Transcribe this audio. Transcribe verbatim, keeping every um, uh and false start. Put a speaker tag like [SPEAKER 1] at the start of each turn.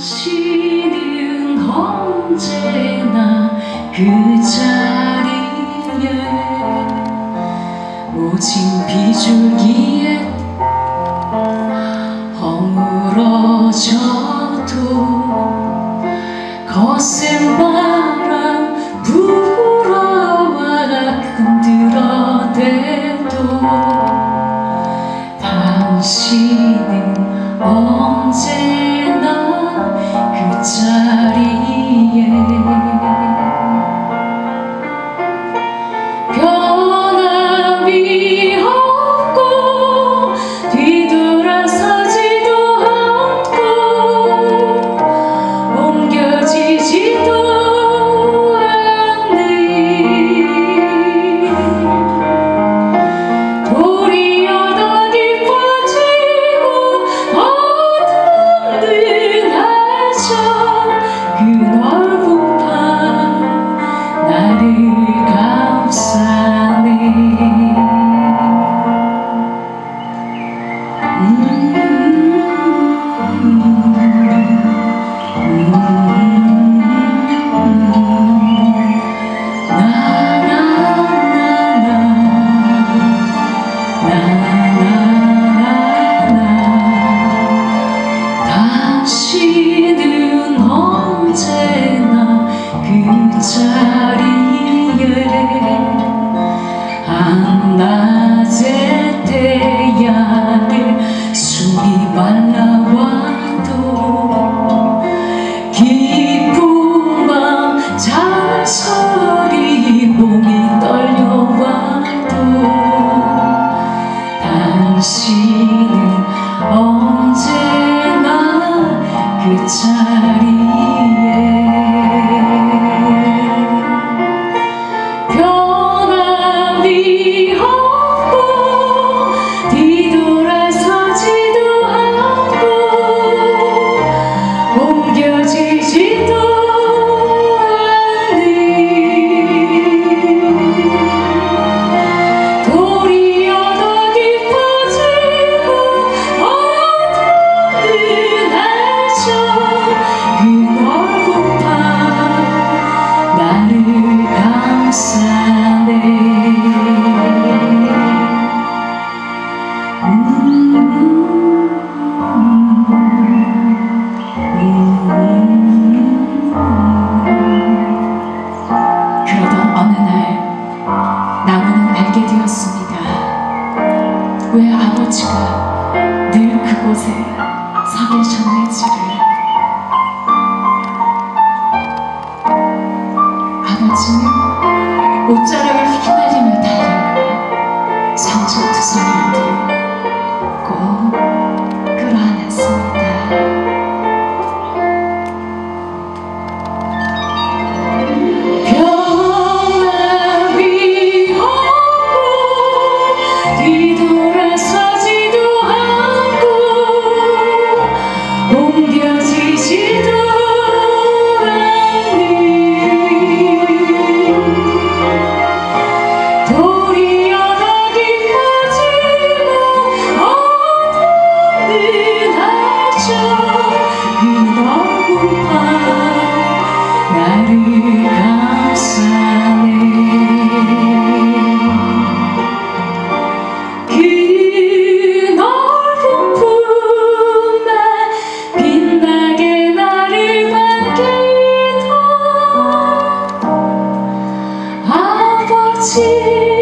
[SPEAKER 1] 당신은 언제나 그 자리에 모진 비줄기에 허물어져도 거센 바람 불어와 흔들어대도 당신은 언제나 그 자리에 변함이 없고 뒤돌아서지도 않고 옮겨지지도 않는 도리어 더 깊어지고 어둠 듯하죠. 그 넓은 밤 나를 감싸네. 음, 음, 음, 나, 나, 나, 나, 나, 나, 나. 당신은 언제나 그 자리에 한낮의 태양을 숨이 말라와도 깊은 밤 잔소리 몸이 떨려와도 당신은 언제나 그 자리에 변함이 없고 뒤돌아서지도 않고 옮겨지지도 않는 도리어 더 깊어지고 어둠 듯하죠. 그 넓은 밤 나를 감싸네. 음, 음, 음. 그러던 어느 날 나무는 알게 되었습니다. 왜 아버지가 늘 그곳에 서 계셨는지를. 아버지는 옷자락을 휘날리며 달리고 상처투성이를 들고 끌어안았습니다. 변함이 없고 뒤돌아서지도 않고 옮겨지지도 않는 도리어 더 깊어지고 어둠 듯하죠. 그 넓은 밤 나를 감싸네. 그 넓은 품에 빛나게 나를 반기던 아버지